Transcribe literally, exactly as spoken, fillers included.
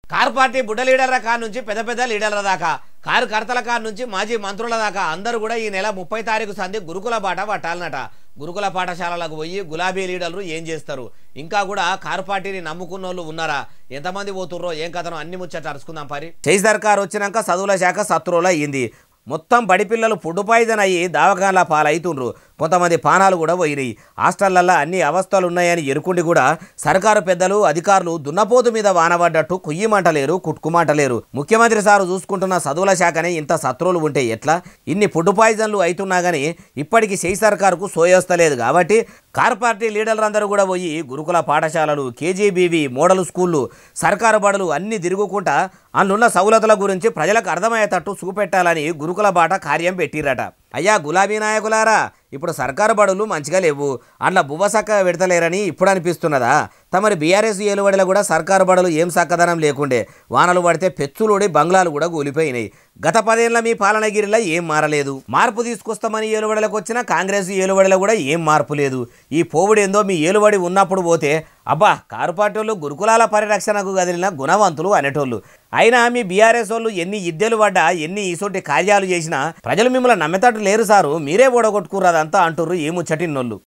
Car party బుడ్డ లీడర్ల కాడ నుంచి పెద్ద పెద్ద లీడర్ల దాకా కార్యకర్తల కాడ నుంచి మాజీ మంత్రుల దాకా అందరూ కూడా ఈ నెల ముప్పై తారీఖు సంధి గురుకుల బాట పట్టాలన్నట. గురుకుల పాఠశాలలకు పోయి గులాబీ లీడర్లు ఏం చేస్తారు, ఇంకా కూడా కారు పార్టీని నమ్ముకున్న వాళ్ళు ఉన్నారా, ఎంతమంది పోతుర్రో ఏం కథనో అన్ని ముచ్చట అరుచుకుందాం పరి. చేయి సర్కారు వచ్చినాక చదువుల శాఖ సత్రువులో అయ్యింది. మొత్తం బడి పిల్లలు ఫుడ్ పాయిజన్ అయ్యి దావకాన్ల పాలవుతుండ్రు. కొంతమంది పానాలు కూడా పోయినాయి. హాస్టళ్లలో అన్ని అవస్థలు ఉన్నాయని ఎరుకుండి కూడా సర్కారు పెద్దలు అధికారులు దున్నపోతు మీద వానబడ్డట్టు కుయ్యమంటలేరు, కుట్టుకుమంటలేరు. ముఖ్యమంత్రి సారు చూసుకుంటున్న చదువుల శాఖనే ఇంత శత్రువులు ఉంటే ఎట్లా? ఇన్ని ఫుడ్ పాయిజన్లు అవుతున్నా కానీ ఇప్పటికీ చేయి సర్కారుకు సోయొస్తలేదు. కాబట్టి కార్ పార్టీ లీడర్లందరూ కూడా పోయి గురుకుల పాఠశాలలు, కేజీబీవి మోడల్ స్కూళ్ళు, సర్కారు బడులు అన్ని తిరుగుకుంటా అందున్న సౌలతుల గురించి ప్రజలకు అర్థమయ్యేటట్టు చూపెట్టాలని గురుకుల బాట కార్యం పెట్టిరట. అయ్యా గులాబీ నాయకులారా, ఇప్పుడు సర్కారు బడులు మంచిగా లేవు, అందులో బువ్వ సక్కగా పెడతలేరని ఇప్పుడు అనిపిస్తున్నదా? తమరి బీఆర్ఎస్ ఏలుబడిలో కూడా సర్కారు బడులు ఏం సక్కదనం లేకుండే. వానలు పడితే పెచ్చులుడి బంగ్లాలు కూడా కూలిపోయినాయి. గత పదేళ్ల మీ పాలనగిరిలో ఏం మారలేదు. మార్పు తీసుకొస్తామని ఏలుబడిలకు వచ్చిన కాంగ్రెస్ ఏలుబడిలో కూడా ఏం మార్పు లేదు. ఈ పోవుడేందో మీ ఏలుబడి ఉన్నప్పుడు పోతే అబ్బా కారు పార్టీ వాళ్ళు గురుకులాల పరిరక్షణకు కదిలిన గుణవంతులు అనేటోళ్ళు. అయినా మీ బీఆర్ఎస్ వాళ్ళు ఎన్ని ఇద్దెలు పడ్డా ఎన్ని ఇసొంటి కార్యాలు చేసినా ప్రజలు మిమ్మల్ని నమ్మేటట్టు లేరు సారు. మీరే ఓడగొట్టుకుర్రదంతా అంటుర్రు ఈ ముచ్చటిన్నోళ్ళు.